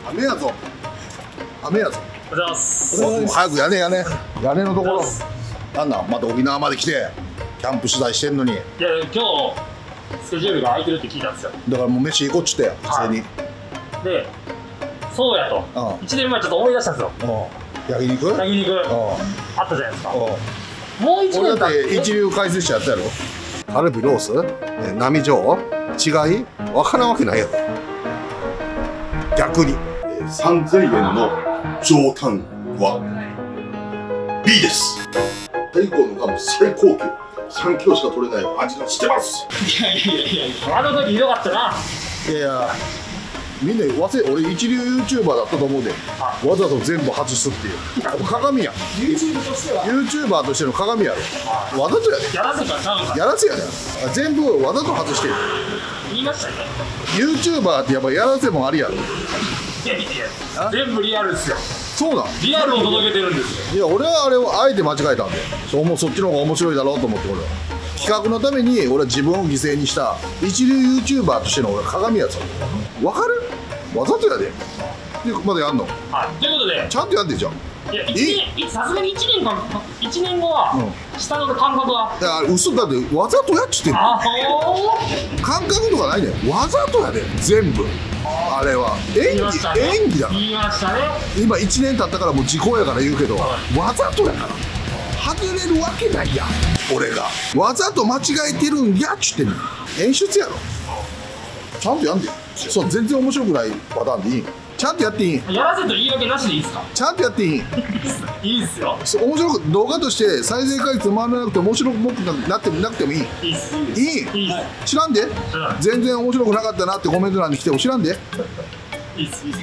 雨やぞ。雨やぞ。 おはようございます。 早く屋根のところ。なんだ、また沖縄まで来てキャンプ取材してんのに。いや、 今日スケジュールが空いてるって聞いたんですよ。 だからもう飯行こうっちって普通に。 で、そうやと。1年前ちょっと思い出したんですよ。 焼肉あったじゃないですか。もう1年俺だって一流解説者やったやろ。カルビロース波状違い分からんわけないやろ。逆に3000円の上タンは B です。大根がもう最高級3キロしか取れない味がしてます。 いやあの時ひどかったな。 いやみんな俺一流 YouTuber だったと思うで、わざと全部外すっていう鏡や。 YouTuber としての鏡やろ。わざとやで。 やらせかちゃうか。 やらせやで。全部わざと外してる。 言いましたね。 YouTuber ってやっぱやらせもありやろ。 いや全部リアルですよ。 そうなん。 リアルを届けてるんですよ。 いや俺はあれをあえて間違えたんで、そっちの方が面白いだろうと思って俺は企画のために俺は自分を犠牲にした一流 YouTuber としての俺は鏡やつ。わかる？わざとやで。でまだやんの？ はい。ということでちゃんとやってんじゃん。 いやさすがに1年後は下の感覚は。 いや嘘だってわざとやっちってんの。感覚とかないねん。わざとやで全部。あれは演技だから。 言いましたね。 今1年経ったからもう時効やから言うけど、わざとやから外れるわけないやん。俺がわざと間違えてるんやっちってんの。演出やろ。ちゃんとやんで。そう全然面白くないパターンでいい。ちゃんとやっていい。 やらせと言い訳なしでいいですか。 ちゃんとやっていい。 いいっすよ。 面白く動画として再生回数回らなくて面白くなってなくてもいい。 いいっす。 いい。知らんで。全然面白くなかったなってコメント欄に来ても知らんで。 いいっす。じ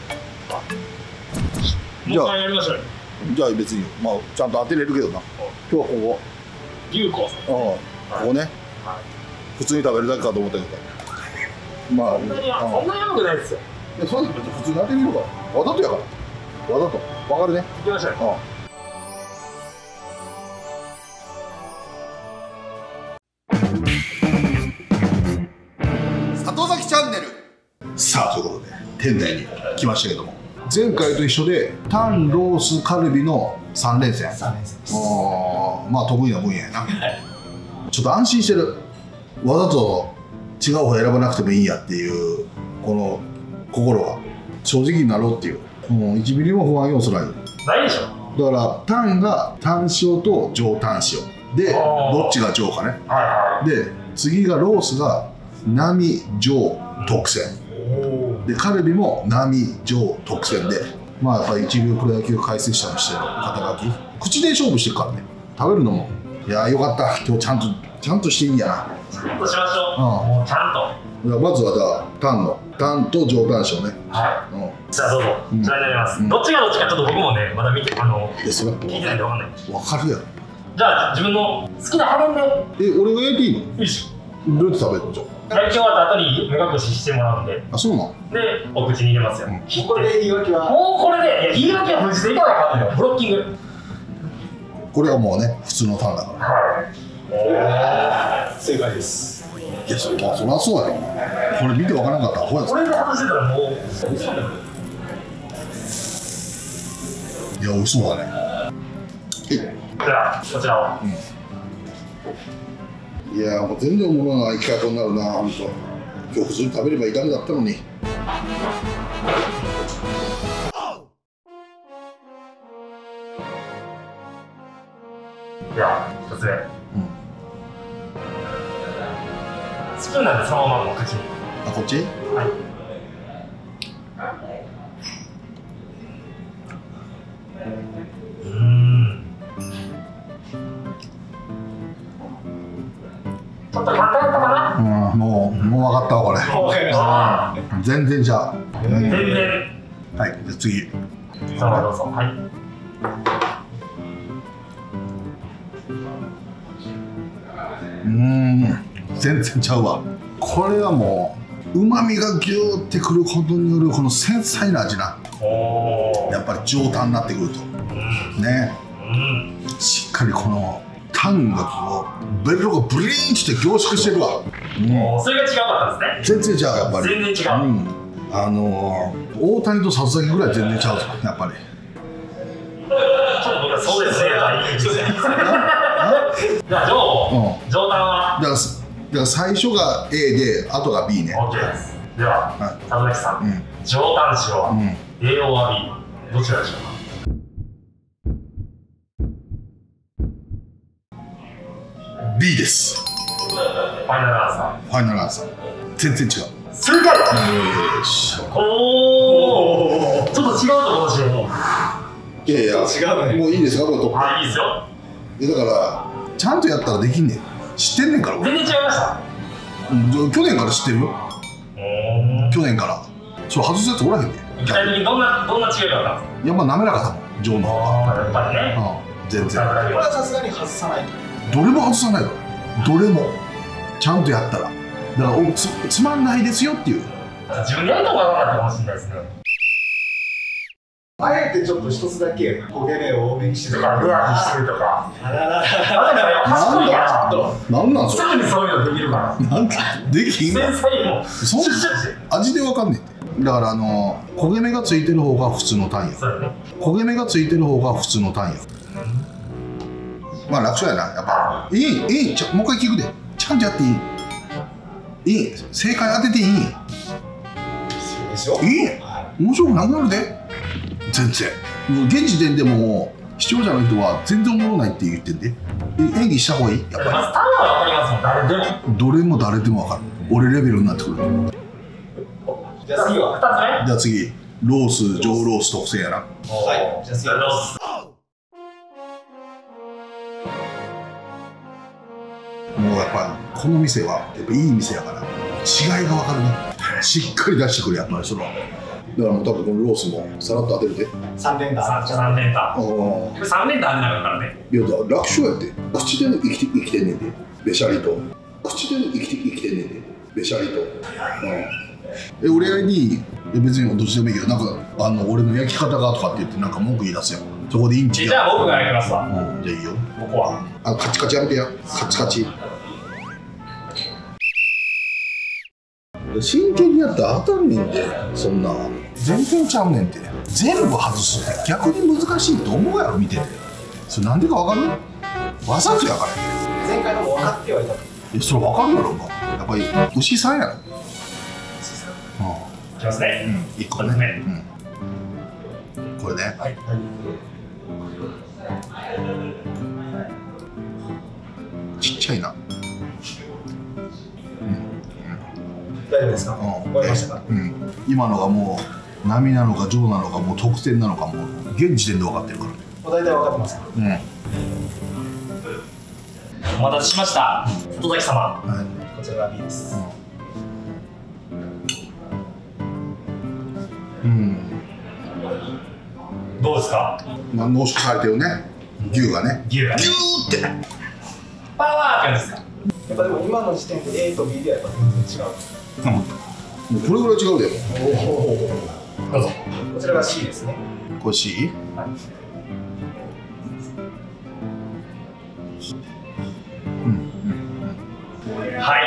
ゃあ別にまあちゃんと当てれるけどな。今日はここ龍子さん。 ここね。普通に食べるだけかと思ったけど。まあそんなに甘くないですよ。いや、そうです。普通に当てれるから。わざとやから。わざと。わかるね。 行きましょう。 里崎チャンネル。さあということで店内に来ましたけども、前回と一緒でタンロースカルビの3連戦。まあ得意な分野やな。ちょっと安心してる。わざと違う方選ばなくてもいいやっていうこの心が正直になろうっていう、1ミリも不安要素ない。 ないでしょ。だからタンがタン塩と上タン塩でどっちが上かね。で次がロースが並上特選で、カルビも並上特選で、まあやっぱり一流プロ野球解説者としての肩書き、口で勝負してるからね。食べるのもいやよかった。今日ちゃんとしていいんやな。 ちゃんとしましょう。もうちゃんと。 まずはじゃあタンと上タン塩ね。 はい。じゃあどうぞ。こちらになります。どっちがどっちかちょっと僕もねまだ見て聞いてないんでわかんない。わかるやろ。 じゃあ自分の好きな加減で。 俺が焼いていいの？いいし。 どうやって食べるのじゃあ。 焼き終わった後に目隠ししてもらうんで。 あ、そうなの？ でお口に入れますよ。 これで言い訳は？ もうこれで言い訳は無事でいかないかんのよ。ブロッキング。 これはもうね普通のタンだから。 はい。 正解です。 いやそりゃそうやろ。これ見てわからなかったらこれで外してたらもう。 いや美味しそうだね。 じゃあこちらを。 いやもう全然おもろない企画になるな本当。今日普通に食べればいいだけだったのに。 では一つ目。スプーンなんでそのままの口に。 あ、こっち？ はい。ちょっと簡単だったかな。 もう分かったわこれ。全然じゃあ。 全然。 はい、じゃあ次。 さあどうぞ。はい。 全然ちゃうわ。これはもう旨味がギューってくることによるこの繊細な味な。やっぱり上タンになってくるとね、しっかりこのタンがこうベロがブリーンって凝縮してるわ。 それが違かったですね。 全然違うやっぱり。 全然違う。 大谷と里崎ぐらい全然ちゃうぞやっぱり。 ちょっと僕はそうですねじゃあ上段はだから最初が A で後が B ね。 OK です。では里崎さん、上段子は A は B どちらでしょうか。 B です。 ファイナルアンサファイナルアンサー。全然違う。 正解。 よし。 おお、ちょっと違うと思うし。 いやいや、違うね。もういいですか、これと。 あ、いいですよ。 だからちゃんとやったらできんねん。知ってんねんから俺。 全然違いました。 去年から知ってるよ。去年から。それ外すやつおらへんねん。 具体的にどんな違いがあったんですか。 やっぱ滑らかだもん、ジョーの方が。 やっぱりね。 全然。 これはさすがに外さないと。 どれも外さないから。どれもちゃんとやったら。だからつまんないですよっていう。 自分でやるとこがなかったかもしれないですね。 あえてちょっと一つだけ焦げ目を多めにしてとか、グラフしてるとか。 あららら。 賢いからちょっと。 なんなんそれ。 すぐにそういうのできるから。 なんかできんの。 繊細も。 そん味でわかんねえ。だから焦げ目がついてる方が普通のタンや。焦げ目がついてる方が普通のタンや。まあ楽勝やなやっぱ。いいもう一回聞くで。ちゃんとやっていい。いい正解当てていい。いい面白くなくなるで。全然もう現時点でも視聴者の人は全然おもろないって言ってんで。演技した方がいい。やっぱりタンは分かりますもん。誰でも。 どれも誰でも分かる。俺レベルになってくる。 じゃあ次は 2つ目。じゃあ次ロース上ロース特製やな。 はい。じゃあ次はロース。 もうやっぱりこの店はやっぱいい店やから違いが分かるね。しっかり出してくるやっぱりそれは。だからもう多分このロースもさらっと当てるで。 3連打。 3連打。 これ3連打当てなかったからね。 いや楽勝やって。口で生きてんねんで。べしゃりと。口で生きてんねんで。べしゃりと。俺やりに別にどっちでもいいけどなんか俺の焼き方がとかって言ってなんか文句言い出すやん。そこでインチじゃあ僕がやりますわ。 じゃあいいよ。 ここはカチカチやめてや。カチカチ。真剣にやったら当たんねんで。そんな全然ちゃうねんて。全部外すって逆に難しいと思うやろ見てて。それなんでか分かる。わざとやからね。 前回のも分かってはいた。 いやそれ分かるやろ。やっぱり牛さんやろ。 いきますね。 1個ね。これね。 はい。 ちっちゃいな。 大丈夫ですか。終わりましたか。 今のがもう波なのか上なのかもう得点なのかもう現時点で分かってるからね。 大体分かってますか。 お待たせしました。里崎様。 こちらが B です。 どうですか。 濃縮されてるね。牛がね。 牛がね。 ギューって。 パワーって感じですか。 やっぱでも今の時点で A と B ではやっぱ全然違う。 もうこれぐらい違うで。 どうぞ。 こちらが C ですね。 これ C？ はい。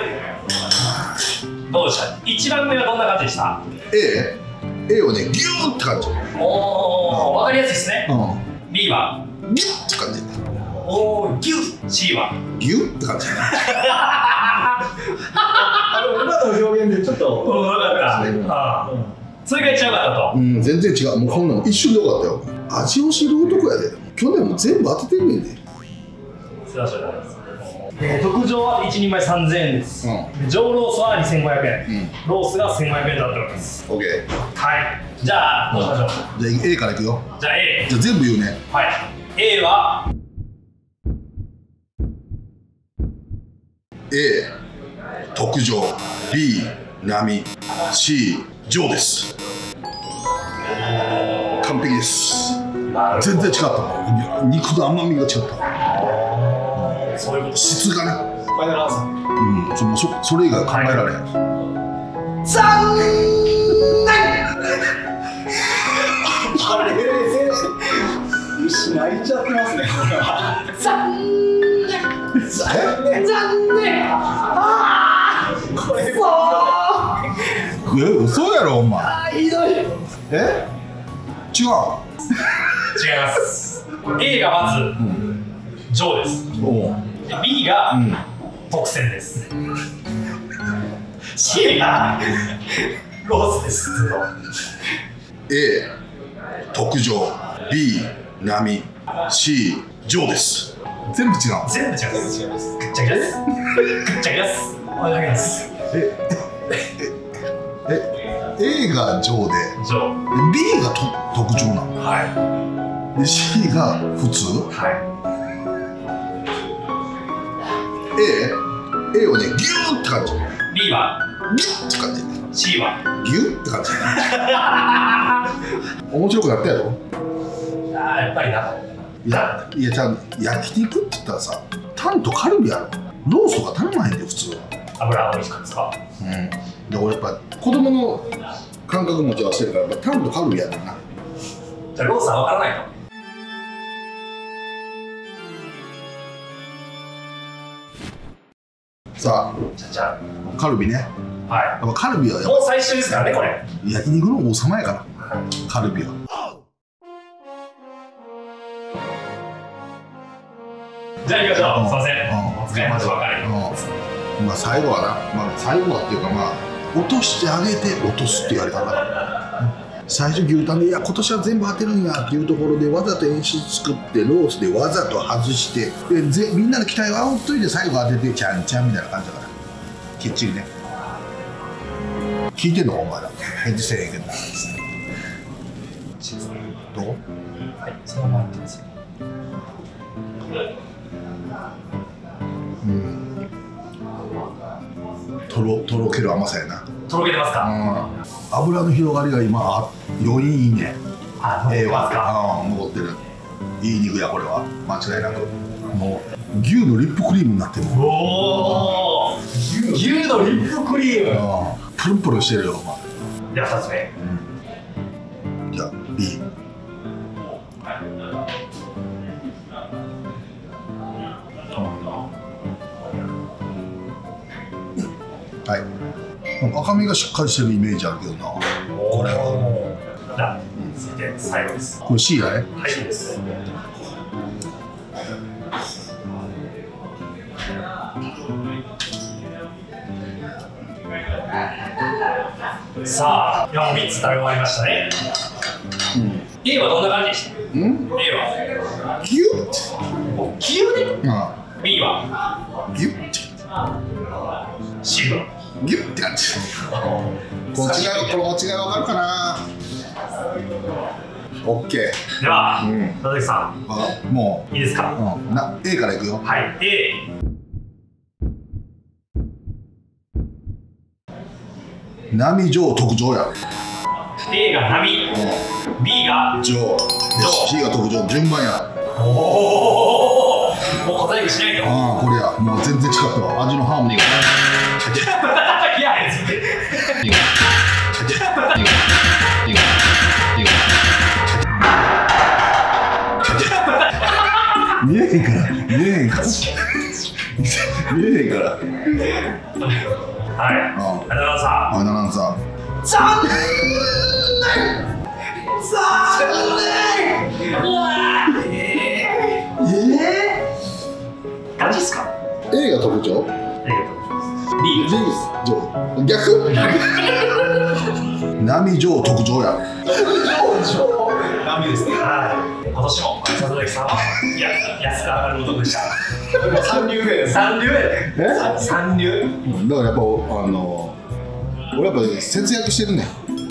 どうでした。一番目はどんな感じでした。 A をねギューって感じ。 おお、わかりやすいですね。B はギュッって感じ。 おお、ギュッ。C はギュッって感じ。 今の表現でちょっと分かった。それが一番良かったと。 全然違う。もうこんなの一瞬でよかったよ。味を知る男やで。去年も全部当ててんねんで。 すいません。特上は1人前3000円です。上ロースは2500円。ロースが1500円だっております。 オッケー。 はい。じゃあどうしましょう。 じゃあ A からいくよ。 じゃあ A。 じゃあ全部言うね。 はい。A は A 特上、 B 並、 C 上です。完璧です。全然違った。肉の甘みが違った。 そういうこと。 質がね。 ファイナルアンサー。 それ以外考えられへん。 残念。あれ牛泣いちゃってますね。残念。残念。これ嘘ろお前。 ひどい。 え？違う。 違います。A がまずジョーです。で B が特選です。C がロースです。 A 特上、 B 波、 C ジョーです。全部違う。 全部違います。ぐっちゃぐちゃです。ぐっちゃぐちゃです。お願いします。 A がジョーで、 ジョー。 B が特上なの。 はで C が普通。 い。は A をね、ギューって感じ。 い。B はギューって感じ。 C はギューって感じ。面白くなったやろ。 やっぱりな。 いや、じゃあ焼肉って言ったらさ、タンとカルビやろ。ロースとか頼まへんで普通は。 油美味しかったですか？ で俺やっぱ子供の感覚持ち合わせてるから、やっぱタンとカルビやねんな。 じゃあロースは分からないと。 さじゃあカルビね。 あ、はい。 やっぱカルビはやっもう最終ですからね、これ。 ぱ焼肉の王様やからカルビは。 じゃあ行きましょう。すいません。お疲れ様で別れ。 まあ最後はな、まあ最後はっていうか、まあ落としてあげて落とすっていうやり方だから。最初牛タンで、いや今年は全部当てるんやっていうところでわざと演出作ってロースでわざと外してでみんなの期待を煽っといて最後当ててちゃんちゃんみたいな感じだからきっちりね。聞いてんのお前ら返事せえへんけど。どこ？ はい、そのままやってますよ。 とろける甘さやな。 とろけてますか？ 油の広がりが今余韻いいね。 残ってますか？ 残ってる。いい肉やこれは間違いなく。もう牛のリップクリームになってる。 おお、牛のリップクリーム。 プルンプルンしてるよお前。 では2つ目。 じゃあ B。はい。赤身がしっかりしてるイメージあるけどな。これは。 じゃあ続いて最後です。 これ C だね。 はい、いいです。さあ、今も3つ食べ終わりましたね。A はどんな感じでした？A はギュッ。 キューで。B はギュッ。 C はギュッって感じ。この違いわかるかな。オッケー。 では、田崎さん、 もいいですか？ A からいくよ。 はい、A。 波上特上や。 A が波、B が上、C が特上、順番や。 おお、もう答えにしないと。 これや、もう全然違ったわ。味のハーモニーが。 いや、 見えへんから。見えへんから。 はい。アナウンサー。 アナウンサー。 残念。ガチっすか？ A が特徴？ A が特徴です。B 上。逆？波上特上や。 波ですね。 今年も佐々木さんは安く上がる男でした。 三流目です。 三流やで。三流。 だからやっぱ俺やっぱ節約してるね。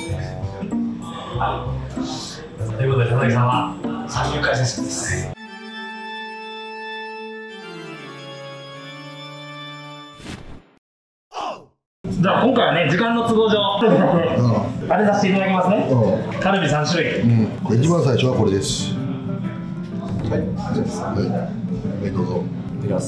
ということで佐々木さんは三流解説者です。じゃあ今回はね、時間の都合上当てさせていただきますね。カルビ3種類。 一番最初はこれです。はい、どうぞ。 いきます。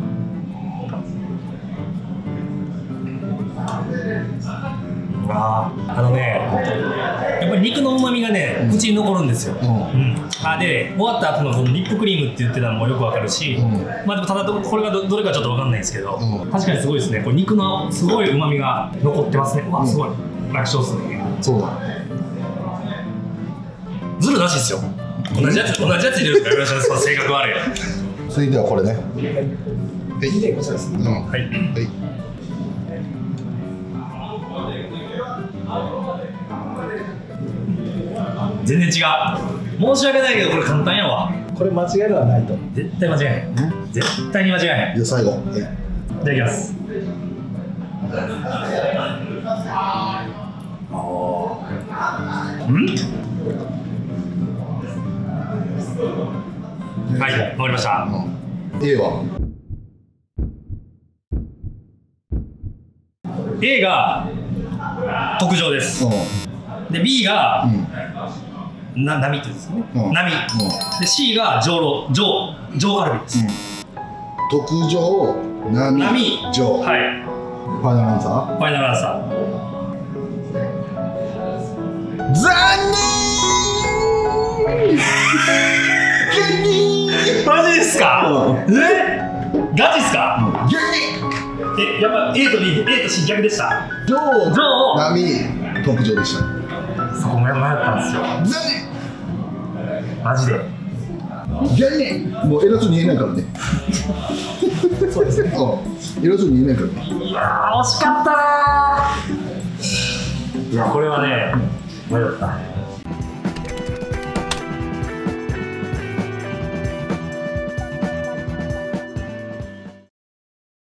やっぱり肉の旨味がね、口に残るんですよ。で、終わった後のこのリップクリームって言ってたのもよくわかるし、まあでもただこれがどれかちょっとわかんないんですけど、確かにすごいですね。これ肉のすごい旨味が残ってますね。うわ、すごい。 楽勝っすね。 そうだ。 ズルなしですよ。同じやつ入れるから、その性格悪い。 続いてはこれね。はい。 でこちらですね。 うん。 はい。 はい。 全然違う。申し訳ないけどこれ簡単やわ。 これ間違いではないと。 絶対間違いない。絶対に間違いない。 じゃあ最後。はい。 いただきます。はい、わかりました。 A は A が特上です。で B が波って言うんですね。波。で C が上カルビです。 特上、波、上。 はい。 ファイナルアンサー。 ファイナルアンサー。 残念。 マジですか？ガチっすか？やっぱ A と C 逆でした。 上、波、特上でした。 そこも迷ったんですよ。 残マジで。 念。もう偉そうに言えないからね。 そうですね。 偉そうに言えないからね。 いやー惜しかったなー。いやこれはね迷った。